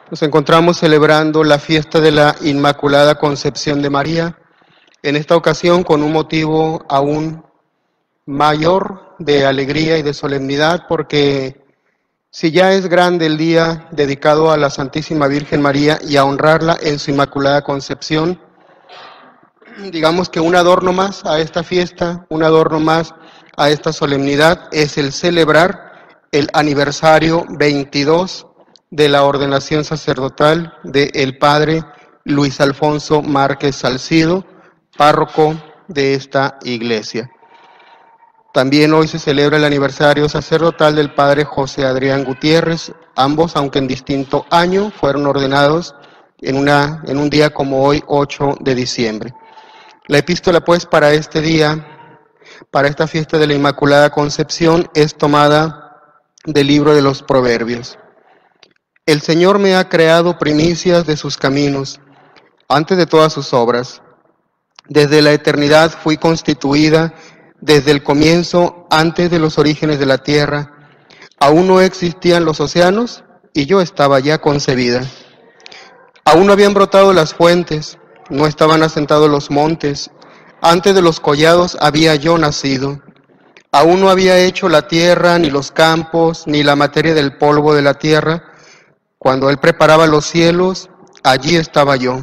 Nos encontramos celebrando la fiesta de la Inmaculada Concepción de María, en esta ocasión con un motivo aún mayor de alegría y de solemnidad, porque si ya es grande el día dedicado a la Santísima Virgen María y a honrarla en su Inmaculada Concepción, digamos que un adorno más a esta fiesta, un adorno más a esta solemnidad es el celebrar el aniversario 22 de la ordenación sacerdotal del Padre Luis Alfonso Márquez Salcido, párroco de esta iglesia. También hoy se celebra el aniversario sacerdotal del Padre José Adrián Gutiérrez. Ambos, aunque en distinto año, fueron ordenados en un día como hoy, 8 de diciembre. La epístola, pues, para este día, para esta fiesta de la Inmaculada Concepción, es tomada del libro de los Proverbios. El Señor me ha creado primicias de sus caminos, antes de todas sus obras. Desde la eternidad fui constituida, desde el comienzo, antes de los orígenes de la tierra. Aún no existían los océanos y yo estaba ya concebida. Aún no habían brotado las fuentes, no estaban asentados los montes. Antes de los collados había yo nacido. Aún no había hecho la tierra, ni los campos, ni la materia del polvo de la tierra. Cuando Él preparaba los cielos, allí estaba yo.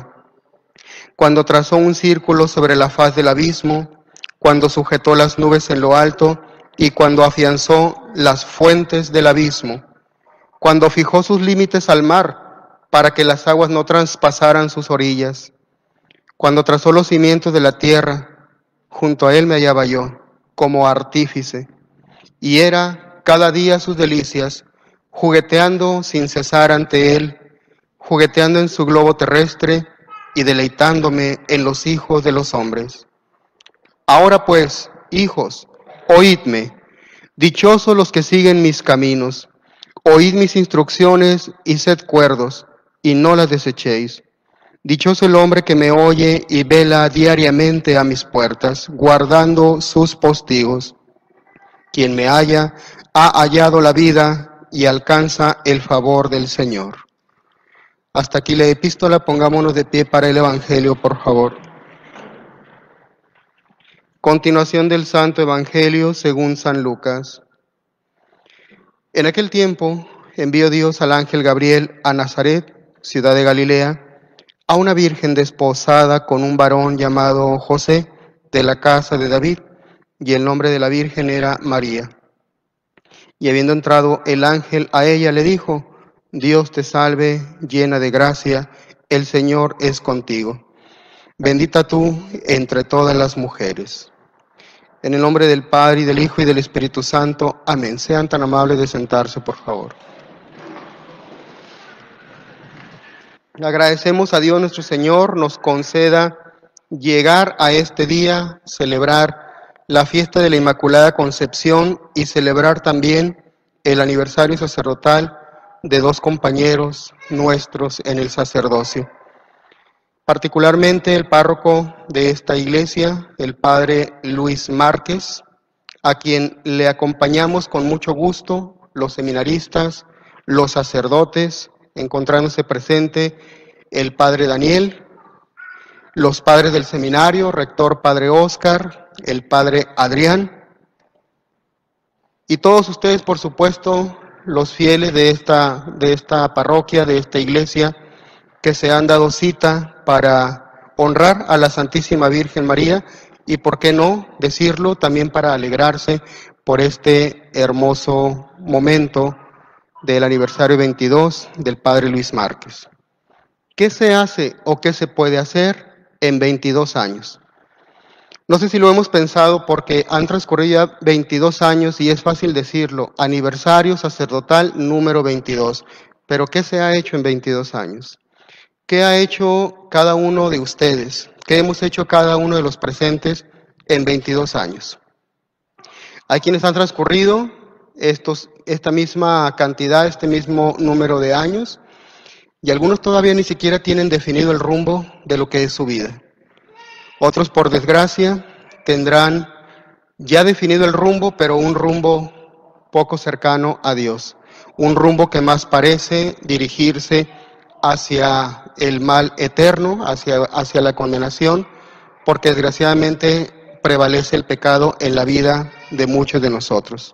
Cuando trazó un círculo sobre la faz del abismo, cuando sujetó las nubes en lo alto y cuando afianzó las fuentes del abismo, cuando fijó sus límites al mar para que las aguas no traspasaran sus orillas, cuando trazó los cimientos de la tierra, junto a Él me hallaba yo, como artífice, y era cada día sus delicias, jugueteando sin cesar ante Él, jugueteando en su globo terrestre y deleitándome en los hijos de los hombres. Ahora pues, hijos, oídme, dichosos los que siguen mis caminos, oíd mis instrucciones y sed cuerdos, y no las desechéis. Dichoso el hombre que me oye y vela diariamente a mis puertas, guardando sus postigos. Quien me halla, ha hallado la vida y alcanza el favor del Señor. Hasta aquí la epístola, pongámonos de pie para el Evangelio, por favor. Continuación del Santo Evangelio según San Lucas. En aquel tiempo envió Dios al ángel Gabriel a Nazaret, ciudad de Galilea, a una virgen desposada con un varón llamado José, de la casa de David, y el nombre de la virgen era María. Y habiendo entrado el ángel a ella, le dijo: Dios te salve, llena de gracia, el Señor es contigo. Bendita tú entre todas las mujeres. En el nombre del Padre, y del Hijo, y del Espíritu Santo. Amén. Sean tan amables de sentarse, por favor. Agradecemos a Dios nuestro Señor nos conceda llegar a este día, celebrar la fiesta de la Inmaculada Concepción y celebrar también el aniversario sacerdotal de dos compañeros nuestros en el sacerdocio. Particularmente el párroco de esta iglesia, el Padre Luis Márquez, a quien le acompañamos con mucho gusto, los seminaristas, los sacerdotes, encontrándose presente el Padre Daniel, los padres del seminario, rector Padre Óscar, el Padre Adrián, y todos ustedes, por supuesto, los fieles de esta parroquia, de esta iglesia, que se han dado cita para honrar a la Santísima Virgen María y, por qué no decirlo, también para alegrarse por este hermoso momento del aniversario 22 del Padre Luis Márquez. ¿Qué se hace o qué se puede hacer en 22 años? No sé si lo hemos pensado porque han transcurrido ya 22 años y es fácil decirlo, aniversario sacerdotal número 22. Pero ¿qué se ha hecho en 22 años? ¿Qué ha hecho cada uno de ustedes? ¿Qué hemos hecho cada uno de los presentes en 22 años? Hay quienes han transcurrido esta misma cantidad, este mismo número de años, y algunos todavía ni siquiera tienen definido el rumbo de lo que es su vida. Otros, por desgracia, tendrán ya definido el rumbo, pero un rumbo poco cercano a Dios. Un rumbo que más parece dirigirse hacia el mal eterno, hacia la condenación, porque desgraciadamente prevalece el pecado en la vida de muchos de nosotros.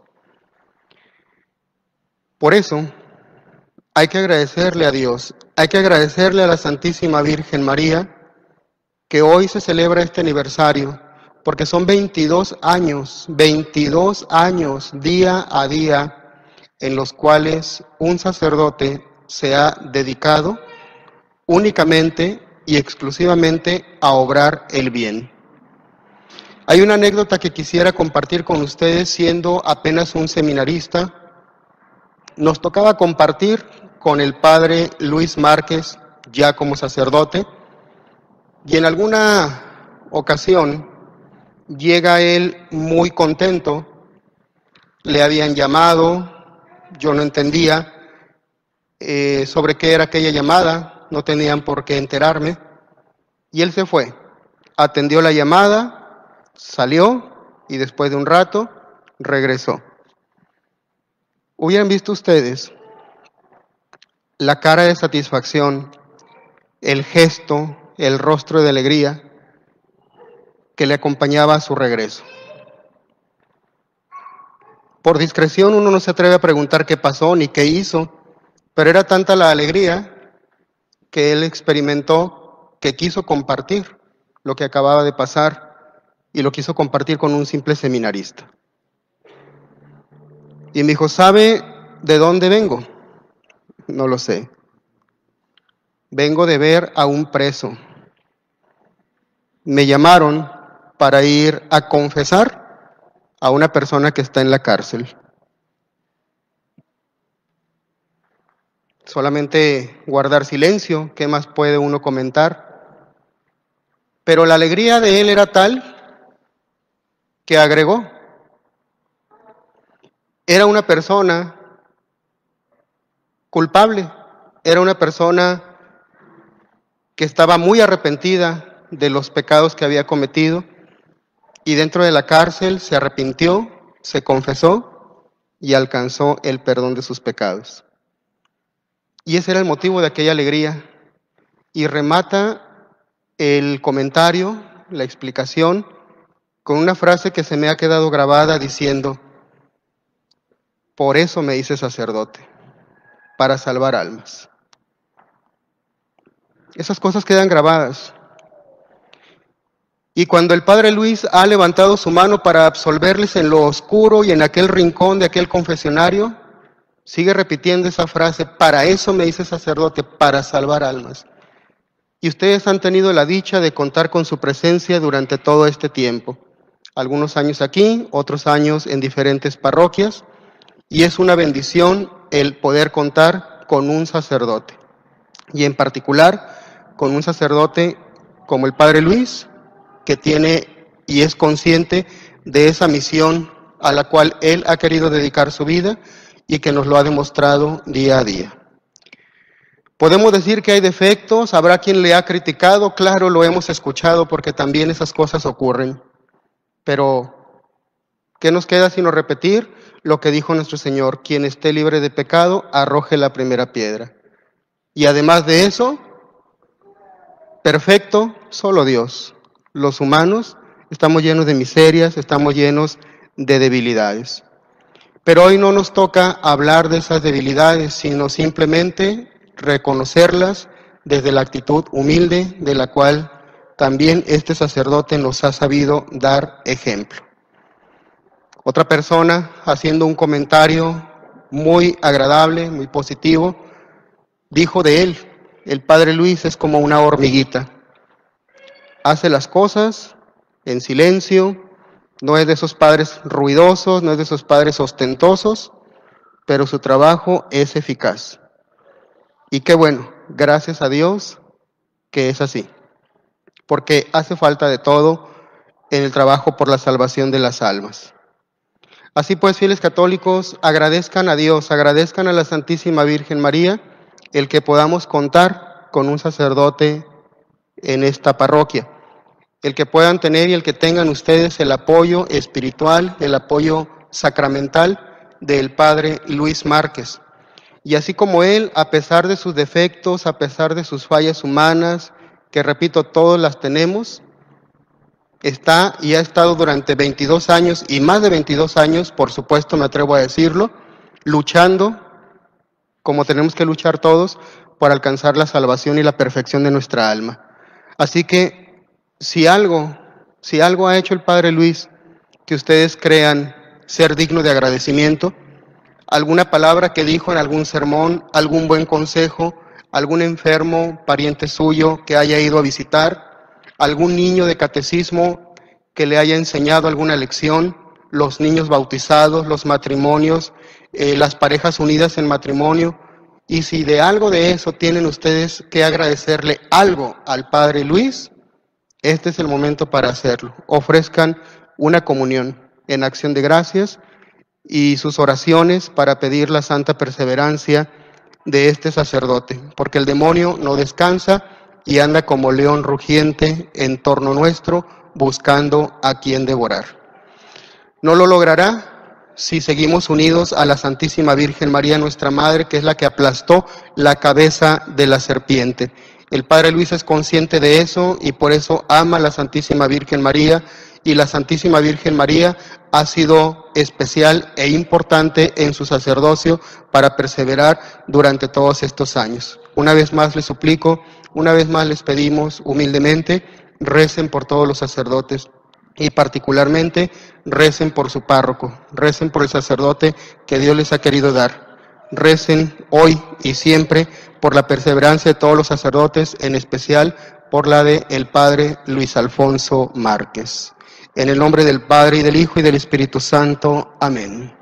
Por eso, hay que agradecerle a Dios, hay que agradecerle a la Santísima Virgen María, que hoy se celebra este aniversario, porque son 22 años, día a día, en los cuales un sacerdote se ha dedicado únicamente y exclusivamente a obrar el bien. Hay una anécdota que quisiera compartir con ustedes siendo apenas un seminarista. Nos tocaba compartir con el padre Luis Márquez, ya como sacerdote, y en alguna ocasión llega él muy contento, le habían llamado, yo no entendía sobre qué era aquella llamada, no tenían por qué enterarme, y él se fue, atendió la llamada, salió y después de un rato regresó. Hubieran visto ustedes la cara de satisfacción, el gesto, el rostro de alegría que le acompañaba a su regreso. Por discreción uno no se atreve a preguntar qué pasó ni qué hizo, pero era tanta la alegría que él experimentó que quiso compartir lo que acababa de pasar y lo quiso compartir con un simple seminarista. Y me dijo, ¿sabe de dónde vengo? No lo sé. Vengo de ver a un preso. Me llamaron para ir a confesar a una persona que está en la cárcel. Solamente guardar silencio, ¿qué más puede uno comentar? Pero la alegría de él era tal que agregó, era una persona culpable, era una persona que estaba muy arrepentida de los pecados que había cometido y dentro de la cárcel se arrepintió, se confesó y alcanzó el perdón de sus pecados. Y ese era el motivo de aquella alegría. Y remata el comentario, la explicación, con una frase que se me ha quedado grabada diciendo, por eso me hice sacerdote, para salvar almas. Esas cosas quedan grabadas. Y cuando el padre Luis ha levantado su mano para absolverles en lo oscuro y en aquel rincón de aquel confesionario, sigue repitiendo esa frase, para eso me hice sacerdote, para salvar almas. Y ustedes han tenido la dicha de contar con su presencia durante todo este tiempo. Algunos años aquí, otros años en diferentes parroquias, y es una bendición el poder contar con un sacerdote. Y en particular, con un sacerdote como el padre Luis, que tiene y es consciente de esa misión a la cual él ha querido dedicar su vida y que nos lo ha demostrado día a día. Podemos decir que hay defectos, habrá quien le ha criticado, claro, lo hemos escuchado porque también esas cosas ocurren, pero ¿qué nos queda sino repetir lo que dijo nuestro Señor? Quien esté libre de pecado, arroje la primera piedra. Y además de eso, perfecto, solo Dios. Los humanos estamos llenos de miserias, estamos llenos de debilidades. Pero hoy no nos toca hablar de esas debilidades, sino simplemente reconocerlas desde la actitud humilde de la cual también este sacerdote nos ha sabido dar ejemplo. Otra persona, haciendo un comentario muy agradable, muy positivo, dijo de él, el padre Luis es como una hormiguita. Hace las cosas en silencio, no es de esos padres ruidosos, no es de esos padres ostentosos, pero su trabajo es eficaz. Y qué bueno, gracias a Dios que es así, porque hace falta de todo en el trabajo por la salvación de las almas. Así pues, fieles católicos, agradezcan a Dios, agradezcan a la Santísima Virgen María el que podamos contar con un sacerdote en esta parroquia. El que puedan tener y el que tengan ustedes el apoyo espiritual, el apoyo sacramental del padre Luis Márquez. Y así como él, a pesar de sus defectos, a pesar de sus fallas humanas, que repito, todos las tenemos, está y ha estado durante 22 años, y más de 22 años, por supuesto me atrevo a decirlo, luchando, como tenemos que luchar todos, por alcanzar la salvación y la perfección de nuestra alma. Así que, si algo ha hecho el Padre Luis que ustedes crean ser digno de agradecimiento, alguna palabra que dijo en algún sermón, algún buen consejo, algún enfermo, pariente suyo que haya ido a visitar, algún niño de catecismo que le haya enseñado alguna lección, los niños bautizados, los matrimonios, las parejas unidas en matrimonio. Y si de algo de eso tienen ustedes que agradecerle algo al Padre Luis, este es el momento para hacerlo. Ofrezcan una comunión en acción de gracias y sus oraciones para pedir la santa perseverancia de este sacerdote, porque el demonio no descansa y anda como león rugiente en torno nuestro, buscando a quien devorar. No lo logrará si seguimos unidos a la Santísima Virgen María, nuestra Madre, que es la que aplastó la cabeza de la serpiente. El Padre Luis es consciente de eso y por eso ama a la Santísima Virgen María, y la Santísima Virgen María ha sido especial e importante en su sacerdocio para perseverar durante todos estos años. Una vez más les suplico, una vez más les pedimos humildemente, recen por todos los sacerdotes y particularmente recen por su párroco, recen por el sacerdote que Dios les ha querido dar. Recen hoy y siempre por la perseverancia de todos los sacerdotes, en especial por la de el Padre Luis Alfonso Márquez. En el nombre del Padre, y del Hijo, y del Espíritu Santo. Amén.